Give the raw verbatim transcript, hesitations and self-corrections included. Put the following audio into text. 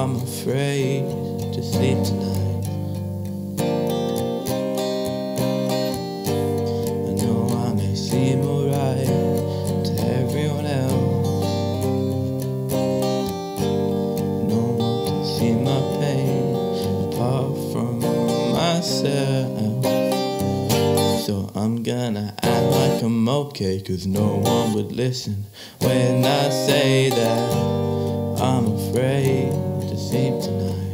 I'm afraid to sleep tonight. I know I may seem alright to everyone else. No one can see my pain apart from myself. So I'm gonna act like I'm okay, 'cause no one would listen when I say that I'm afraid to sleep tonight.